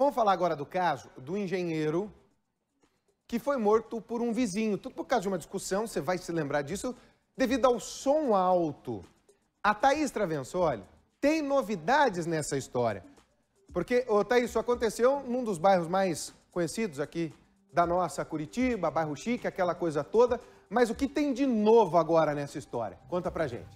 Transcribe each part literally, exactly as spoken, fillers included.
Vamos falar agora do caso do engenheiro que foi morto por um vizinho. Tudo por causa de uma discussão, você vai se lembrar disso, devido ao som alto. A Thaís Travensoli tem novidades nessa história. Porque, ô, Thaís, isso aconteceu num dos bairros mais conhecidos aqui da nossa Curitiba, bairro chique, aquela coisa toda. Mas o que tem de novo agora nessa história? Conta pra gente.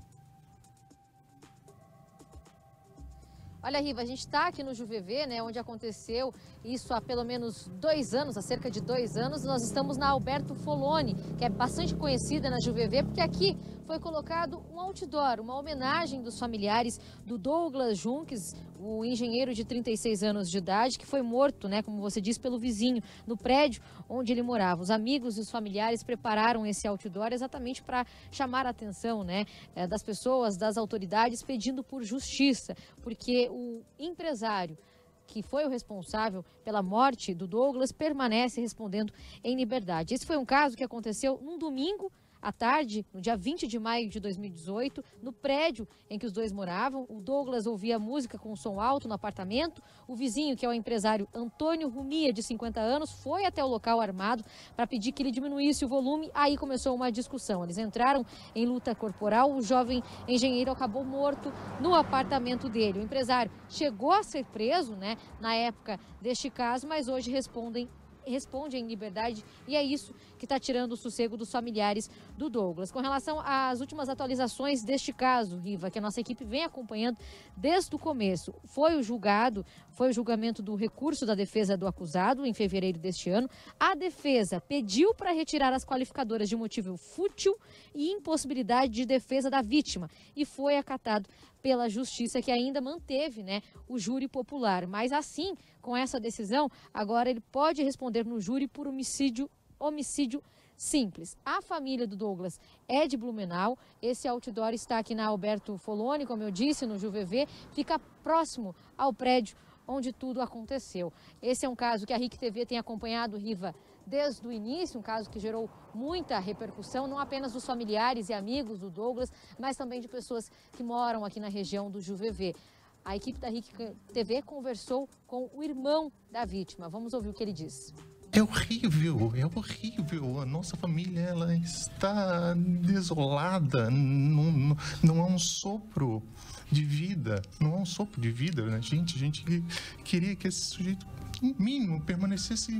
Olha, Riva, a gente está aqui no Juvevê, né, onde aconteceu isso há pelo menos dois anos, há cerca de dois anos. Nós estamos na Alberto Foloni, que é bastante conhecida na Juvevê, porque aqui foi colocado um outdoor, uma homenagem dos familiares do Douglas Junques, o engenheiro de trinta e seis anos de idade, que foi morto, né, como você disse, pelo vizinho, no prédio onde ele morava. Os amigos e os familiares prepararam esse outdoor exatamente para chamar a atenção, né, das pessoas, das autoridades, pedindo por justiça, porque o empresário que foi o responsável pela morte do Douglas permanece respondendo em liberdade. Esse foi um caso que aconteceu num domingo à tarde, no dia vinte de maio de dois mil e dezoito, no prédio em que os dois moravam. O Douglas ouvia música com som alto no apartamento. O vizinho, que é o empresário Antônio Rumia, de cinquenta anos, foi até o local armado para pedir que ele diminuísse o volume. Aí começou uma discussão. Eles entraram em luta corporal. O jovem engenheiro acabou morto no apartamento dele. O empresário chegou a ser preso, né, na época deste caso, mas hoje respondem responde em liberdade, e é isso que está tirando o sossego dos familiares do Douglas. Com relação às últimas atualizações deste caso, Riva, que a nossa equipe vem acompanhando desde o começo, foi o julgado, foi o julgamento do recurso da defesa do acusado em fevereiro deste ano. A defesa pediu para retirar as qualificadoras de motivo fútil e impossibilidade de defesa da vítima, e foi acatado pela justiça, que ainda manteve, né, o júri popular. Mas assim, com essa decisão, agora ele pode responder no júri por homicídio, homicídio simples. A família do Douglas é de Blumenau. Esse outdoor está aqui na Alberto Foloni, como eu disse, no Juvevê, fica próximo ao prédio onde tudo aconteceu. Esse é um caso que a R I C T V tem acompanhado, Riva, desde o início, um caso que gerou muita repercussão, não apenas dos familiares e amigos do Douglas, mas também de pessoas que moram aqui na região do Juvevê. A equipe da R I C T V conversou com o irmão da vítima. Vamos ouvir o que ele disse. É horrível, é horrível. A nossa família, ela está desolada. Não, não, não há um sopro de vida. Não há um sopro de vida, né, gente? A gente queria que esse sujeito, no mínimo, permanecesse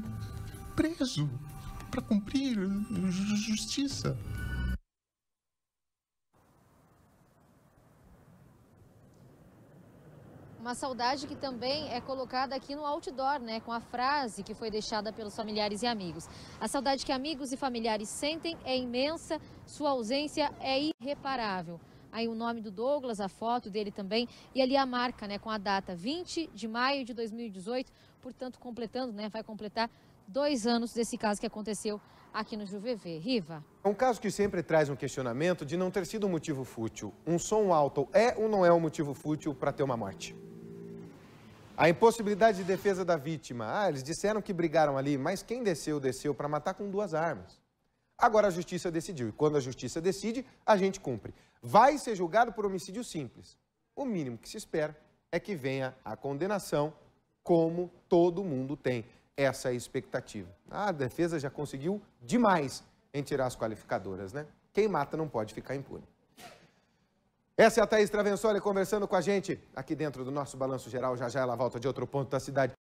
preso para cumprir justiça. Uma saudade que também é colocada aqui no outdoor, né, com a frase que foi deixada pelos familiares e amigos. A saudade que amigos e familiares sentem é imensa, sua ausência é irreparável. Aí o nome do Douglas, a foto dele também, e ali a marca, né, com a data vinte de maio de dois mil e dezoito, portanto completando, né, vai completar dois anos desse caso que aconteceu aqui no Juvevê. Riva. É um caso que sempre traz um questionamento de não ter sido um motivo fútil. Um som alto é ou não é um motivo fútil para ter uma morte? A impossibilidade de defesa da vítima. Ah, eles disseram que brigaram ali, mas quem desceu, desceu para matar com duas armas. Agora a justiça decidiu, e quando a justiça decide, a gente cumpre. Vai ser julgado por homicídio simples. O mínimo que se espera é que venha a condenação, como todo mundo tem essa expectativa. A defesa já conseguiu demais em tirar as qualificadoras, né? Quem mata não pode ficar impune. Essa é a Thaís Travensoli conversando com a gente aqui dentro do nosso Balanço Geral. Já já ela volta de outro ponto da cidade.